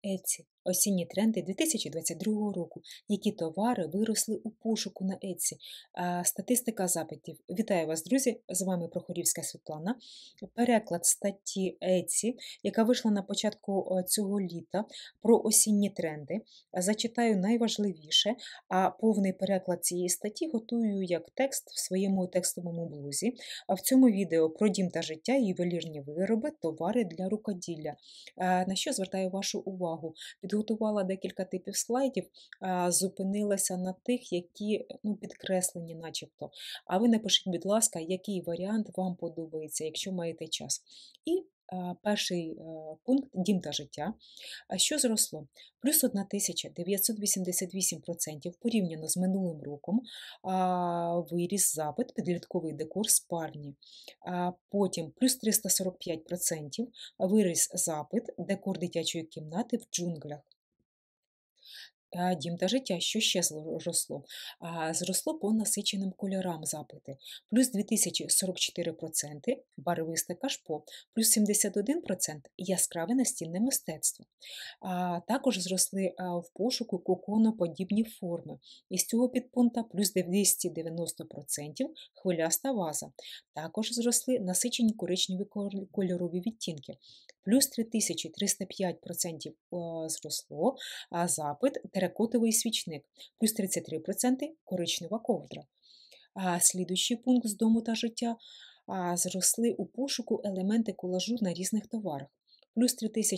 Etsy. Осінні тренди 2022 року. Які товари виросли у пошуку на Etsy? Статистика запитів. Вітаю вас, друзі! З вами Прохорівська Світлана. Переклад статті Etsy, яка вийшла на початку цього літа, про осінні тренди. Зачитаю найважливіше, а повний переклад цієї статті готую як текст в своєму текстовому блозі. А в цьому відео про дім та життя, ювелірні вироби, товари для рукоділля. На що звертаю вашу увагу? Підготувала декілька типів слайдів, зупинилася на тих, які підкреслені начебто. А ви напишіть, будь ласка, який варіант вам подобається, якщо маєте час. І перший пункт – дім та життя. Що зросло? Плюс 1988% порівняно з минулим роком виріс запит, підлітковий декор спальні. Потім плюс 345% виріс запит, декор дитячої кімнати в джунглях. Дім та життя, що ще зросло? Зросло по насиченим кольорам запити. Плюс 2044% барвисте кашпо, плюс 71% яскраве настільне мистецтво. Також зросли в пошуку коконоподібні форми. Із цього підпункта плюс 290% хвиляста ваза. Також зросли насичені коричневі кольорові відтінки. Плюс 3305% зросло запит теракотовий свічник, плюс 33% коричнева ковдра. Слідуючий пункт з дому та життя зросли у пошуку елементи колажу на різних товарах. Плюс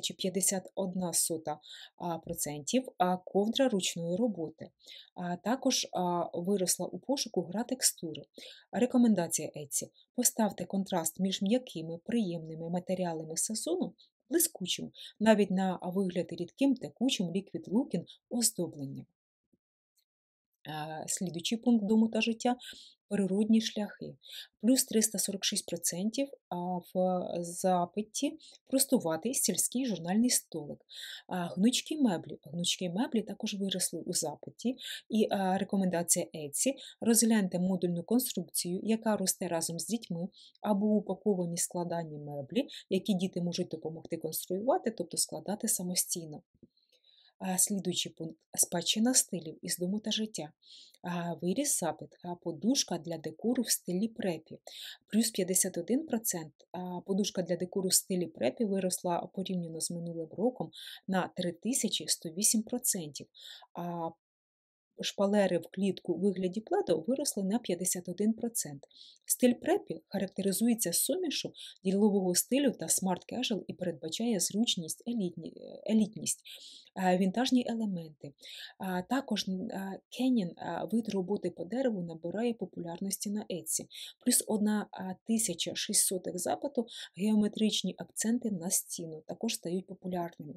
3051% ковдра ручної роботи. Також виросла у пошуку гра текстури. Рекомендація Etsy. Поставте контраст між м'якими, приємними матеріалами сезону блискучим, навіть на вигляд рідким, текучим Liquid Looking оздобленням. Слідуючий пункт дому та життя – природні шляхи. Плюс 346% в запиті простуватий сільський журнальний столик. Гнучкі меблі також виросли у запиті. І рекомендація Etsy – розгляньте модульну конструкцію, яка росте разом з дітьми, або упаковані складання меблі, які діти можуть допомогти конструювати, тобто складати самостійно. Слідуючий пункт – спадщина стилів із дому та життя. Виріс запит подушка для декору в стилі препі. Плюс 51% подушка для декору в стилі препі виросла порівняно з минулим роком на 3108%. Шпалери в клітку у вигляді пледу виросли на 51%. Стиль препі характеризується сумішу ділового стилю та смарт-кежуал і передбачає зручність, елітність, вінтажні елементи. Також кенін, вид роботи по дереву, набирає популярності на Etsy. Плюс 1600 запиту геометричні акценти на стіну також стають популярними.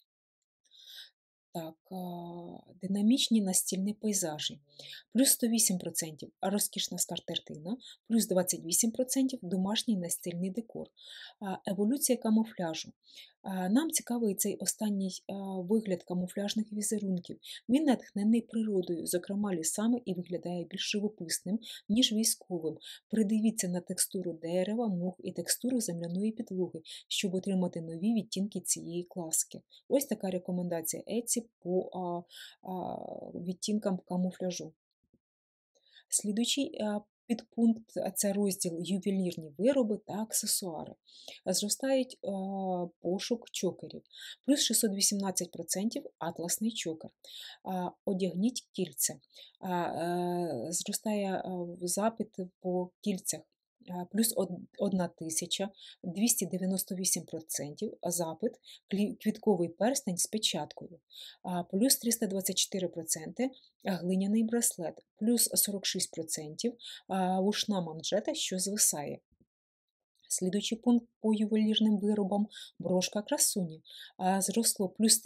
Динамічні настільні пейзажі. Плюс 108% розкішна скатертина, плюс 28% домашній настільний декор. Еволюція камуфляжу. Нам цікавий цей останній вигляд камуфляжних візерунків. Він натхнений природою, зокрема лісами, і виглядає більш живописним, ніж військовим. Придивіться на текстуру дерева, мох і текстуру земляної підлоги, щоб отримати нові відтінки цієї класики. Ось така рекомендація Etsy по відтінкам камуфляжу. Слідуючий підпункт – це розділ ювелірні вироби та аксесуари. Зростають пошук чокерів. Плюс 618% атласний чокер. Одягніть кільце. Зростає запит по кільцях. Плюс 1298% запит квітковий перстень з печаткою, плюс 324% глиняний браслет, плюс 46% вушна манжета, що звисає. Слідуючий пункт по ювелірним виробам – брошка красуні. Зросло плюс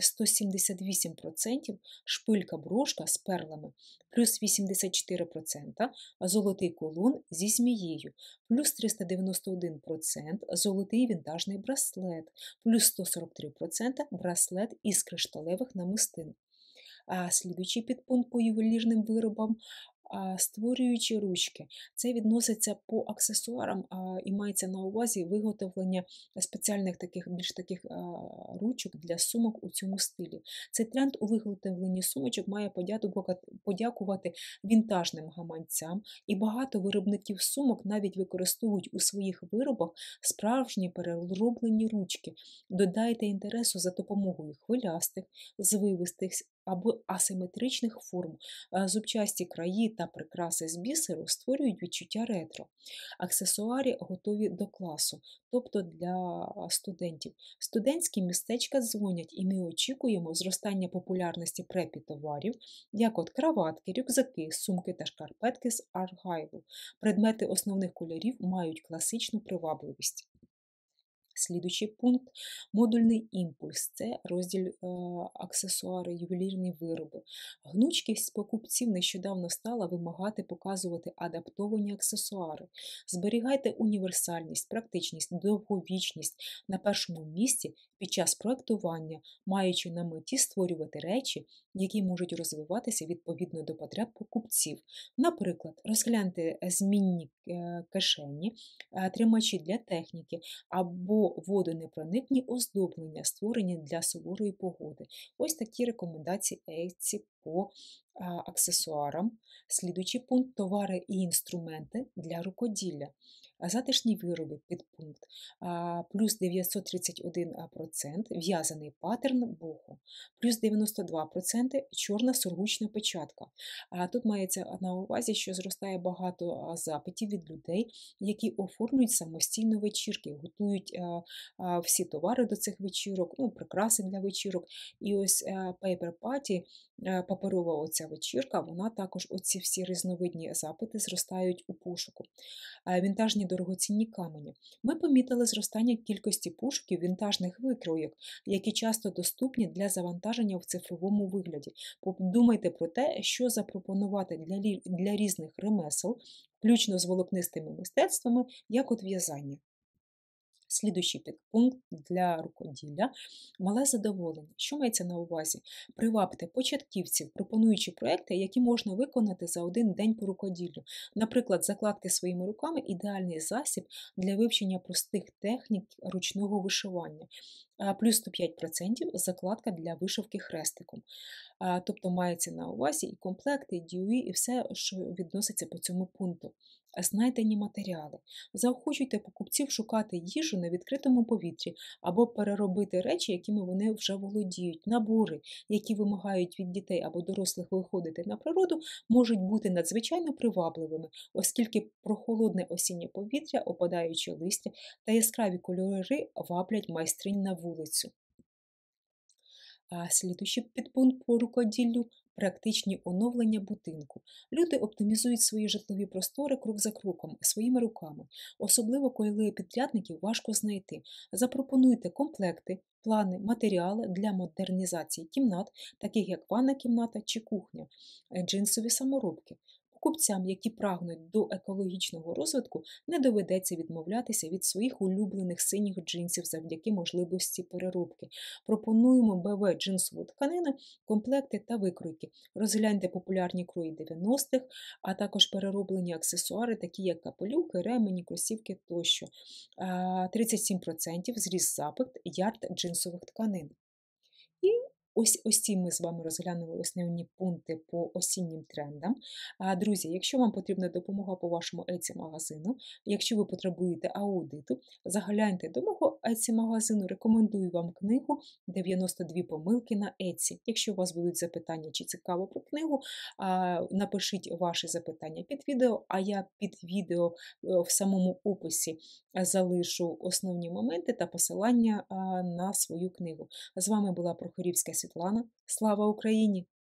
178% шпилька брошка з перлами, плюс 84% золотий кулон зі змією, плюс 391% золотий вінтажний браслет, плюс 143% браслет із кришталевих намистин. Слідуючий підпункт по ювелірним виробам Створюючи ручки. Це відноситься по аксесуарам і мається на увазі виготовлення спеціальних таких більш таких ручок для сумок у цьому стилі. Цей тренд у виготовленні сумочок має подякувати вінтажним гаманцям, і багато виробників сумок навіть використовують у своїх виробах справжні перероблені ручки. Додайте інтересу за допомогою хвилястих, звивистих або асиметричних форм. Зубчасті краї та прикраси з бісеру створюють відчуття ретро. Аксесуари готові до класу, тобто для студентів. Студентські містечка дзвонять, і ми очікуємо зростання популярності препі-товарів, як от краватки, рюкзаки, сумки та шкарпетки з аргайлу. Предмети основних кольорів мають класичну привабливість. Слідуючий пункт модульний імпульс це розділ аксесуари, ювелірні вироби. Гнучкість покупців нещодавно стала вимагати показувати адаптовані аксесуари. Зберігайте універсальність, практичність, довговічність на першому місці під час проектування, маючи на меті створювати речі, які можуть розвиватися відповідно до потреб покупців. Наприклад, розгляньте змінні кишені, тримачі для техніки або водонепроникні оздоблення, створені для суворої погоди. Ось такі рекомендації Etsy по аксесуарам. Слідуючий пункт товари і інструменти для рукоділля. Затишні вироби підпункт плюс 931%, в'язаний паттерн боху, плюс 92% чорна сургучна печатка. Тут мається на увазі, що зростає багато запитів від людей, які оформлюють самостійно вечірки, готують всі товари до цих вечірок, прикраси для вечірок. І ось Paper Party, паперова оця вечірка, вона також оці всі різновидні запити зростають у пошуку. Вінтажні дорогоцінні камені. Ми помітили зростання кількості пошуків вінтажних викройок, які часто доступні для завантаження в цифровому вигляді. Подумайте про те, що запропонувати для різних ремесел, включно з волокнистими мистецтвами, як от в'язання. Слідуючий підпункт для рукоділля – мале задоволення. Що мається на увазі? Привабте початківців, пропонуючи проекти, які можна виконати за один день по рукоділлю. Наприклад, закладки своїми руками – ідеальний засіб для вивчення простих технік ручного вишивання. Плюс 105% закладка для вишивки хрестиком. Тобто мається на увазі і комплекти, і діюї, і все, що відноситься по цьому пункту. Знайдені матеріали. Заохочуйте покупців шукати їжу на відкритому повітрі або переробити речі, якими вони вже володіють. Набори, які вимагають від дітей або дорослих виходити на природу, можуть бути надзвичайно привабливими, оскільки прохолодне осіннє повітря, опадаюче листя та яскраві кольори ваблять майстринь на вулицю. Слідуючий підпункт по рукоділлю – практичні оновлення будинку. Люди оптимізують свої житлові простори крок за кроком, своїми руками. Особливо, коли підрядників важко знайти. Запропонуйте комплекти, плани, матеріали для модернізації кімнат, таких як ванна кімната чи кухня, джинсові саморобки. Покупцям, які прагнуть до екологічного розвитку, не доведеться відмовлятися від своїх улюблених синіх джинсів завдяки можливості переробки. Пропонуємо БВ джинсову тканину, комплекти та викройки. Розгляньте популярні крої 90-х, а також перероблені аксесуари, такі як капелюхи, ремені, кросівки тощо. 37% зріс запит ярд джинсових тканин. І ось ці ми з вами розглянули основні пункти по осіннім трендам. Друзі, якщо вам потрібна допомога по вашому Etsy-магазину, якщо ви потребуєте аудиту, загляньте до мого Etsy-магазину, рекомендую вам книгу «92 помилки на Etsy». Якщо у вас будуть запитання чи цікаво про книгу, напишіть ваші запитання під відео, а я під відео в самому описі залишу основні моменти та посилання на свою книгу. З вами була Прохорівська Світлана. Слава Україні!